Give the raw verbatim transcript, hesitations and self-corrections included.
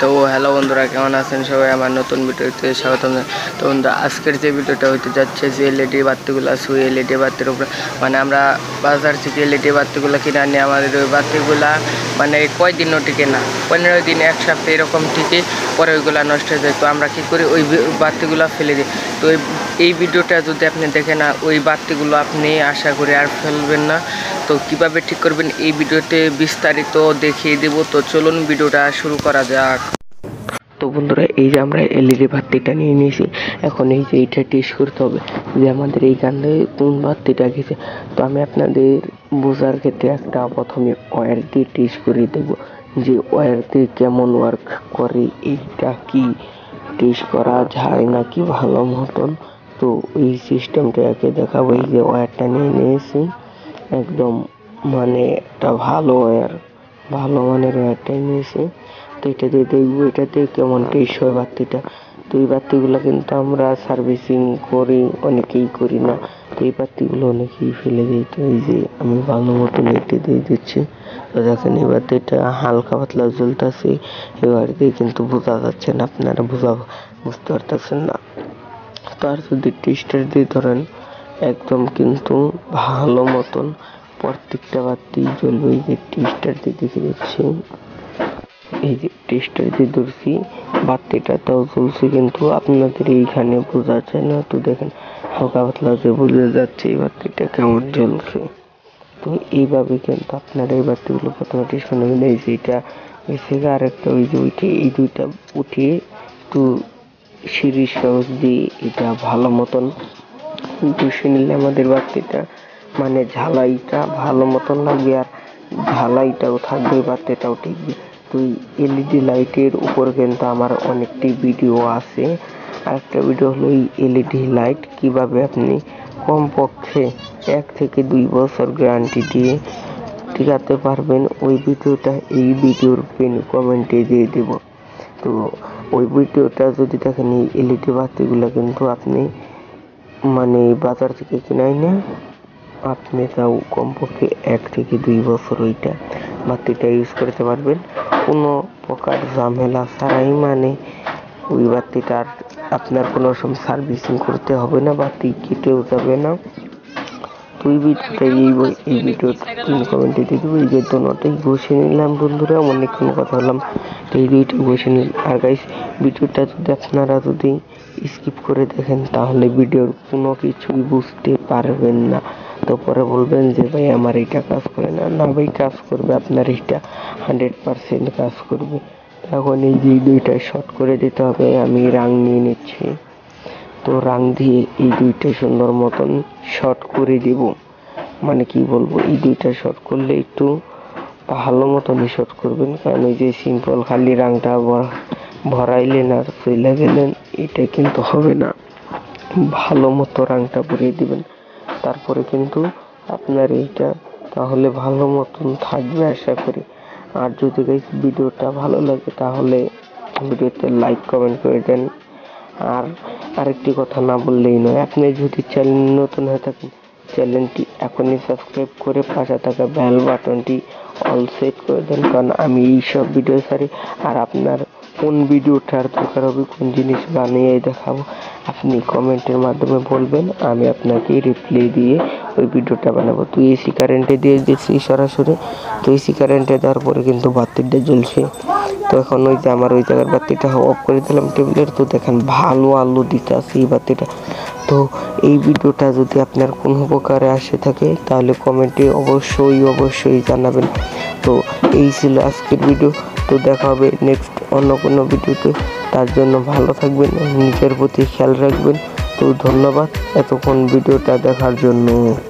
তো হ্যালো বন্ধুরা, কেমন আছেন সবাই? আমার নতুন ভিডিওতে স্বাগতম। তো বন্ধুরা, আজকের যে ভিডিওটা হতে যাচ্ছে যে এলইডি বাতিগুলো আছে, ওই এলইডি বাতির উপরে মানে আমরা বাজার থেকে এলইডি বাতিগুলো কিনে আনি। আমাদের ওই বাতিগুলা মানে কয়দিনও টিকে না, পনেরো দিন এক সপ্তাহ এরকম টিকে, পরে ওইগুলো নষ্ট হয়ে যায়। তো আমরা কী করি, ওই বাতিগুলো ফেলে দিই। তো এই ভিডিওটা যদি আপনি দেখেন না, ওই বাতিগুলো আপনি আশা করি আর ফেলবেন না। তো কিভাবে ঠিক করবেন এই ভিডিওতে বিস্তারিত দেখিয়ে দেব। তো চলুন ভিডিওটা শুরু করা যাক। তো বন্ধুরা, এই যে আমরা এলইডি বাতিটা নিয়ে নিয়েছি, এখন এই যে এইটা টেস্ট করতে হবে যে আমাদের এইখানে কোন বাতিটা গেছে। তো আমি আপনাদের বোঝার ক্ষেত্রে একটা প্রথমে ওয়্যার দিয়ে টেস্ট করে দেব যে ওয়্যার দিয়ে কেমন ওয়ার্ক করে, এইটা কি টেস্ট করা যায় নাকি ভালো মতন। তো এই সিস্টেমটাকে দেখাবো। এই যে ওয়্যারটা নিয়ে নিয়েছি, একদম মানে একটা ভালো ওয়্যার, ভালো মানের ওয়্যারটাই নিয়েছি। তো এটা দিয়ে দেখবো এটাতে কেমন টেস্ট হয় বাতিটা। তো এই বাতিগুলো কিন্তু আমরা সার্ভিসিং করি, অনেকেই করি না। তো এই বাতিগুলো অনেকেই ফেলে দিই। তো এই যে আমি ভালো মতো নেটে দিয়ে দিচ্ছি। তো দেখেন এই বাতিটা হালকা পাতলা জ্বলতেছে, এবার দিয়ে কিন্তু বোঝা যাচ্ছে না, আপনারা বোঝা বুঝতে পারতেছেন না। তো আর যদি টেস্টার দিয়ে ধরেন, একদম কিন্তু ভালো মতন প্রত্যেকটা বাতি জ্বলবে। এই যে টেস্টার দিয়ে দেখে দিচ্ছি, এই যে টেস্টার দিয়ে ধরছি, বাতিটাও জ্বলছে, কিন্তু আপনাদের এইখানে বোঝা যায় না। তো দেখেন হালকা পাতলা যে বোঝা যাচ্ছে এই বাতিটা কেমন জ্বলছে। তো এইভাবে কিন্তু আপনারা এই বাতিগুলো প্রথমে টেস্ট করে নেবেন। এই যে এটা এসে আরেকটা ওই যে উঠে, এই দুইটা উঠিয়ে তো সিরিজ কাগজ দিয়ে এটা ভালো মতন ঘষে নিলে আমাদের বাতিটা মানে ঝালাইটা ভালো মতন লাগবে, আর ঝালাইটাও থাকবে, বাতিটাও টিকবে। তো এলইডি লাইটের উপর কিন্তু আমার অনেকটি ভিডিও আছে। আরেকটা ভিডিও হলো এই এলইডি লাইট কিভাবে আপনি কমপক্ষে এক থেকে দুই বছর গ্যারান্টি দিয়ে টিকাতে পারবেন, ওই ভিডিওটা এই ভিডিওর পিন কমেন্টে দিয়ে দেব। তো ওই ভিডিওটা যদি দেখেন, এই এলইডি বাতিগুলো কিন্তু আপনি মানে বাজার থেকে কিনে এনে আপনি তাও কমপক্ষে এক থেকে দুই বছর ওইটা বাতিটা ইউজ করতে পারবেন, কোনো প্রকার ঝামেলা ছাড়াই। মানে ওই বাতিটার আপনার কোনো সময় সার্ভিসিং করতে হবে না, বাতি কেটেও যাবে না। তো এই ভিডিওটা এই এই ভিডিওর কমেন্টে দিয়ে দেবো। এই যে দোনোটাই বসে নিলাম বন্ধুরা, অনেকক্ষণ কথা বললাম, তো এই দুইটা বসে নিলাম। আর গাইস, ভিডিওটা যদি আপনারা যদি স্কিপ করে দেখেন তাহলে ভিডিওর কোনো কিছুই বুঝতে পারবেন না। তো পরে বলবেন যে ভাই আমার এইটা কাজ করে না। না ভাই, কাজ করবে, আপনার এইটা হান্ড্রেড পারসেন্ট কাজ করবে। এখন এই যে দুইটা শর্ট করে দিতে হবে। আমি রাং নিয়ে নিচ্ছি, তো রাং দিয়ে এই দুইটা সুন্দর মতন শর্ট করে দেব। মানে কি বলবো, এই দুইটা শর্ট করলে একটু ভালো মতনই শর্ট করবেন, কারণ ওই যে সিম্পল খালি রাংটা ভরাইলেন আর চলে গেলেন, এটা কিন্তু হবে না। ভালো মতো রাংটা ভরিয়ে দিবেন, তারপরে কিন্তু আপনার এইটা তাহলে ভালো মতন থাকবে আশা করি। আর যদি গাইস ভিডিওটা ভালো লাগে তাহলে ভিডিওতে লাইক কমেন্ট করে দেন। আর আরেকটি কথা না বললেই নয়, আপনি যদি চ্যানেল নতুন হয়ে থাকেন চ্যানেলটি এখনই সাবস্ক্রাইব করে পাশে থাকা বেল বাটনটি অল সেট করে দেন, কারণ আমি এই সব ভিডিও ছাড়ি। আর আপনার কোন ভিডিওটার দরকার হবে, কোন জিনিস বানিয়ে দেখাবো, আপনি কমেন্টের মাধ্যমে বলবেন, আমি আপনাকে রিপ্লাই দিয়ে ওই ভিডিওটা বানাবো। তো এসি কারেন্টে দিয়ে দিচ্ছি সরাসরি। তো এসি কারেন্টে দেওয়ার পরে কিন্তু বাতিটা জ্বলছে। তো এখন ওই যে আমার ওই জায়গার বাতিটা অফ করে দিলাম টেবিলের। তো দেখেন ভালো আলো দিতে আছে এই বাতিটা। তো এই ভিডিওটা যদি আপনার কোনো উপকারে আসে থাকে তাহলে কমেন্টে অবশ্যই অবশ্যই জানাবেন। তো এই ছিল আজকের ভিডিও। তো দেখা হবে নেক্সট অন্য কোনো ভিডিওতে। তার জন্য ভালো থাকবেন, নিজের প্রতি খেয়াল রাখবেন। তো ধন্যবাদ এতক্ষণ ভিডিওটা দেখার জন্য।